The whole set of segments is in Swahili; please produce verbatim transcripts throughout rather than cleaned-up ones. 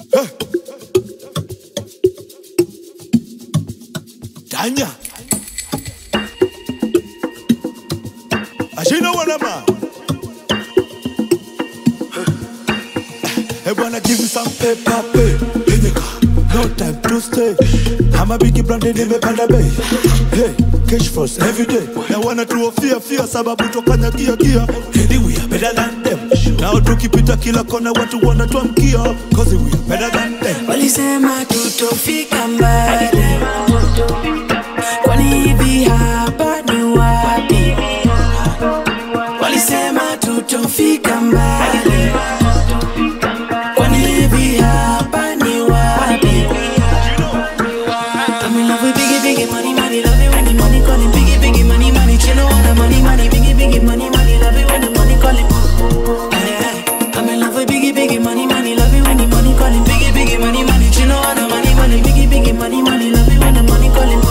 Hey. Danya. Ashina wanama. Hey, wanna give me some paper, pay. No time to stay. I'm a biggie branded in the panda bay. Hey, cash flows every day. I wanna do a fear, fear, sababu tokanya kia kia. Hey, we are better than them. Now to keep it a killer corner, what to wanna to kia. Cause we are better than them. Walisema tutofika mbali. Kwani hivi hapa ni wapi? Walisema tutofika mbali. Kwani hivi hapa ni wapi? I'm in love with biggie, biggie, money, money, love it when the money calling. Biggie, biggie, money, money, chill on the money, money, biggie, biggie, money, money, love it when the money calling. I'm in love with biggie, biggie, money, money, love it when the money calling. Biggie, biggie, money, money, chill on the money, money, biggie, biggie, money, money, love it when the money calling.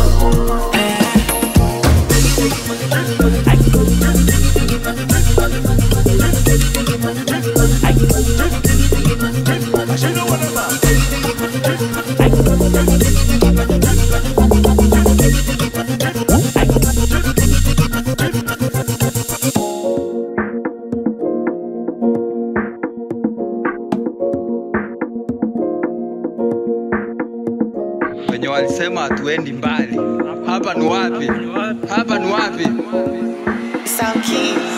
Wenye walisema hatuendi mbali. Hapa ni wapi? Hapa ni wapi? Sound Keys.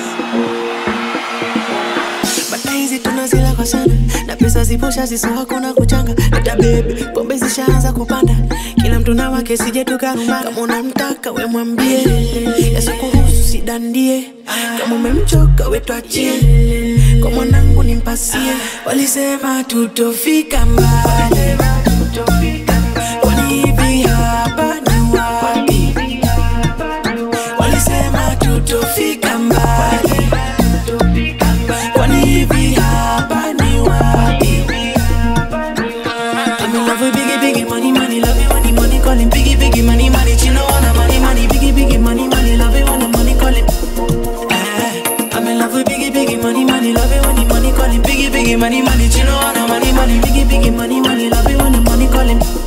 Bata hizi tunazila kwa sana. Na pesa ziposha ziso hakuna kuchanga. Leta baby, pombe zishaanza kupanda. Kila mtu na wake sije tukarumana. Kama unamtaka we mwambie. Yesu kuhusu sidandie. Kama umemchoka we tuachie. Kwa mwanangu nimpasie. Walisema tutofika mbali. Kwani hivi hapa ni wapi? Walisema tutofika mbali. Kwani hivi hapa ni wapi? I'm in love with biggie, biggie, money, money, love it when the money calling. Biggie, biggie, money, money, chino wanna money, money, biggie, biggie, money, money, love it when the money calling. I'm in love with biggie, biggie, money, money, love it when the money calling. Biggie, biggie, money, money, chino wanna money, money, biggie, biggie, money, money, love it when the money calling.